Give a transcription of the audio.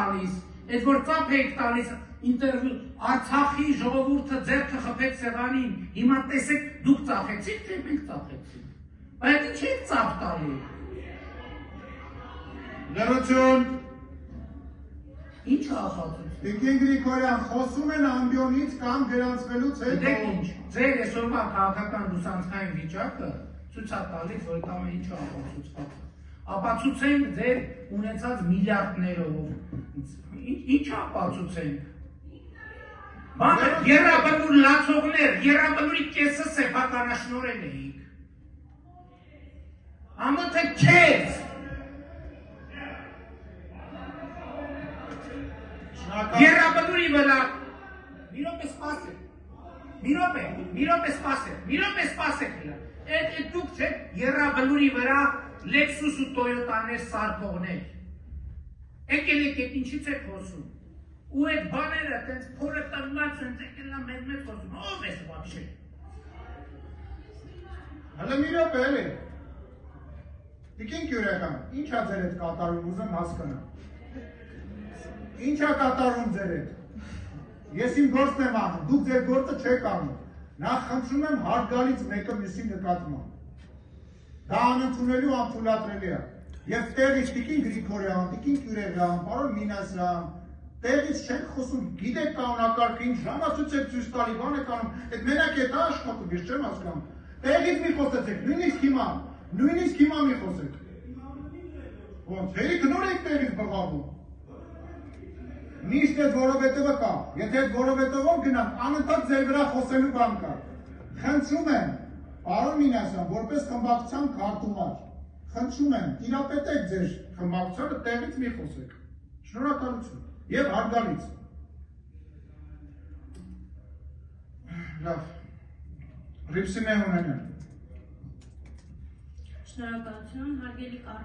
տալիս, այդ որ ծափ եք տալիս, Արցախի ժողովուրդը ձեռքը խփեց սեղանին, հիմա տեսեք դուք ծախեցիք, թե մենք ծախեցինք, բայց ինչ եք ծափ տալի։ Լրություն։ Ինչ ապացույց։ Տիկին Գրիգորյան, խոսում են ամբիոնից կամ գրանցվելուց հետո։ Դեք ինչ, ձեր այսօրվա քաղաքական լուսանցքային վիճակը ցույց է տալիս, որ կամ ինչ ապացուցված։ Ապացուցենք ձեր ունեցած միլիարդներով։ Ինչ ապացուցենք։ Բանը երրաբնուր լացողներ, երրաբնուրի կեսը սեփականաշնորհել էիք։ Ամոթը քեզ։ Երրաբնուրի վրա։ Մի րոպե սպասեք։ Մի րոպե սպասեք։ Այդ դուք չեք երրաբնուրի վրա Lexus ու Toyota-ներ սարքողներ։ Եկել եք այդ ինչից եք խոսում։ Ու այդ բաները տենց փորը տնված են, եկելա մեծ խոսում։ Ո՞վ է вообще։ Հələ մի րոպե էլի։ Տիկին Գյուրեգան, ի՞նչ է ձեր այդ կատարում, ուզում հասկանամ։ Ինչ է կատարում ձեր այդ։ Ես իմ գործն եմ անում, դուք ձեր գործը չեք անում։ Նախ խնդրում եմ հարգալից մեկը մյուսի նկատմամբ։ Դա անընդունելի ու անթույլատրելի է։ Եվ տեղից Տիկին Գրիգորյան, Տիկին Գյուրեգան, պարոն Մինասյան, տեղից չենք խոսում, գիտեք կանոնակարգը ինչ ժամացույց եք ցույց տալի, բան եք անում, այդ մենակ է դա աշխատում, ես չեմ հասկանում։ Տեղից մի խոսեցեք, նույնիսկ հիմա մի խոսեք։ Ոնց, հերիք նոր եք տեղից բղավում։ Միշտ այդ որովհետևը կա, եթե այդ որովհետևով գնամ, անընդհատ ձեր վրա խոսելու բան կա։ Խնդրում եմ, պարոն Մինասյան, որպես խմբակցության քարտուղար, խնդրում եմ, տիրապետեք ձեր խմբակցությանը, տեղից մի խոսեք։ Շնորհակալություն եւ հարգալից։ Լավ։ Ռիփսիմե ունենան։ Շնորհակալություն, հարգելի